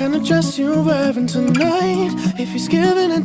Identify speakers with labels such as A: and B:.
A: kind of dress you're wearing tonight. If he's giving it